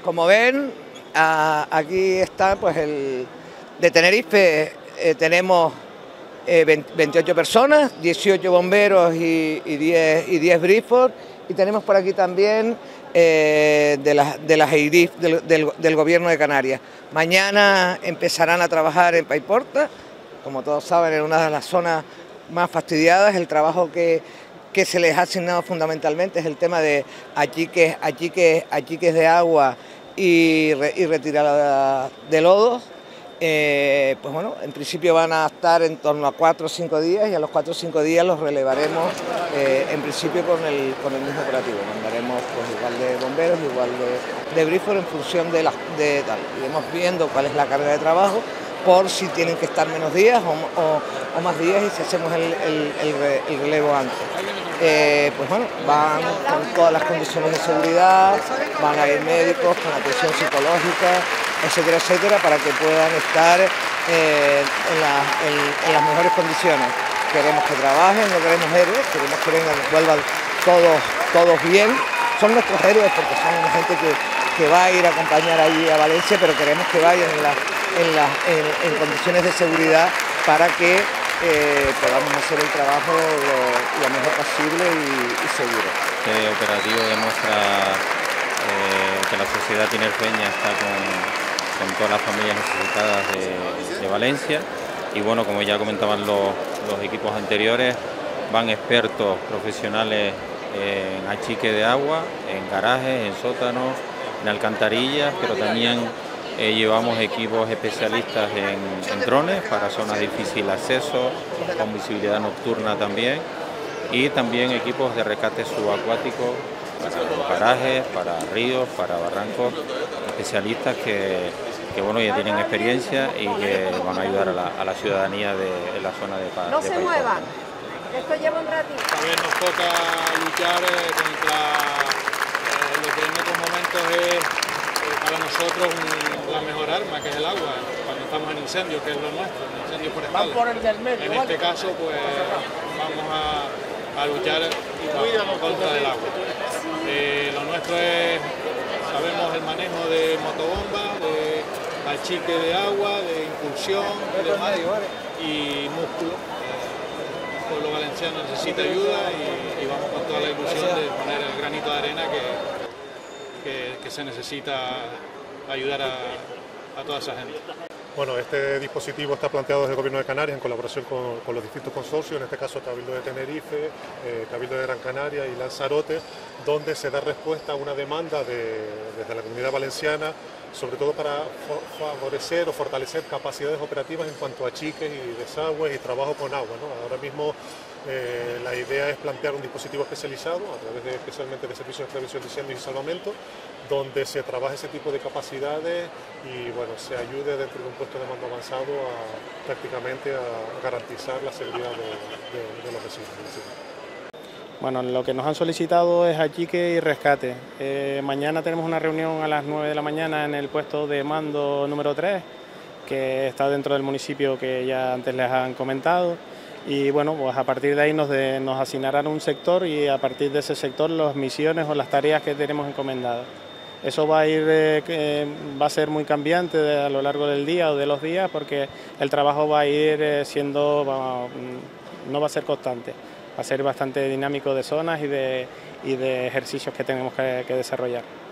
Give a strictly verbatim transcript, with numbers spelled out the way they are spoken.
Como ven, a, aquí está pues el de Tenerife, eh, tenemos eh, veintiocho personas, dieciocho bomberos y, y diez, y diez Briford, y tenemos por aquí también eh, de las de las E I D I F del, del, del Gobierno de Canarias. Mañana empezarán a trabajar en Paiporta, como todos saben, en una de las zonas más fastidiadas. El trabajo que, que se les ha asignado fundamentalmente es el tema de achiques, achiques, achiques de agua y, re, y retirada de lodos. Eh, pues bueno, en principio van a estar en torno a cuatro o cinco días, y a los cuatro o cinco días los relevaremos eh, en principio con el, con el mismo operativo. Mandaremos pues igual de bomberos, igual de, de Briford en función de, la, de tal. Iremos viendo cuál es la carga de trabajo, por si tienen que estar menos días o, o, o más días, y si hacemos el, el, el, el relevo antes. Eh, pues bueno, van con todas las condiciones de seguridad, van a ir médicos con atención psicológica, etcétera, etcétera, para que puedan estar eh, en, la, en, en las mejores condiciones. Queremos que trabajen, no queremos héroes, queremos que vengan, vuelvan todos, todos bien. Son nuestros héroes porque son una gente que, que va a ir a acompañar allí a Valencia, pero queremos que vayan en, la, en, la, en, en condiciones de seguridad para que eh, podamos hacer el trabajo lo, lo mejor posible y, y seguro. Este operativo demuestra eh, que la sociedad tinerfeña está con, con todas las familias necesitadas de, de Valencia, y bueno, como ya comentaban los, los equipos anteriores, van expertos profesionales en achique de agua, en garajes, en sótanos, en alcantarillas, pero también eh, llevamos equipos especialistas en, en drones para zonas de difícil acceso, con visibilidad nocturna también, y también equipos de rescate subacuático para los garajes, para ríos, para barrancos, especialistas que, que bueno, ya tienen experiencia y que van a ayudar a la, a la ciudadanía de, de la zona de Paz. No se muevan, esto lleva un ratito. También nos toca luchar contra eh, lo que en otros momentos es eh, para nosotros un, la mejor arma, que es el agua, cuando estamos en incendios, que es lo nuestro, incendios forestales. Por el del medio, en este caso, pues vamos a, a luchar en contra del agua. Eh, lo nuestro es, sabemos el manejo de motobomba, de achique de agua, de impulsión y demás, y músculo. El pueblo valenciano necesita ayuda y, y vamos con toda la ilusión de poner el granito de arena que, que, que se necesita ayudar a, a toda esa gente. Bueno, este dispositivo está planteado desde el Gobierno de Canarias en colaboración con, con los distintos consorcios, en este caso Cabildo de Tenerife, eh, Cabildo de Gran Canaria y Lanzarote, donde se da respuesta a una demanda de, desde la Comunidad Valenciana, sobre todo para favorecer o fortalecer capacidades operativas en cuanto a achiques y desagües y trabajo con agua, ¿no? Ahora mismo eh, la idea es plantear un dispositivo especializado, a través de, especialmente de servicios de prevención de incendios y salvamento, donde se trabaje ese tipo de capacidades y bueno, se ayude dentro de un puesto de mando avanzado a prácticamente a garantizar la seguridad de, de, de los vecinos. Bueno, lo que nos han solicitado es achique y rescate. Eh, mañana tenemos una reunión a las nueve de la mañana en el puesto de mando número tres, que está dentro del municipio que ya antes les han comentado. Y bueno, pues a partir de ahí nos, de, nos asignarán un sector, y a partir de ese sector las misiones o las tareas que tenemos encomendadas. Eso va a ir, eh, va a ser muy cambiante de, a lo largo del día o de los días, porque el trabajo va a ir eh, siendo, va, no va a ser constante, va a ser bastante dinámico de zonas y de, y de ejercicios que tenemos que, que desarrollar.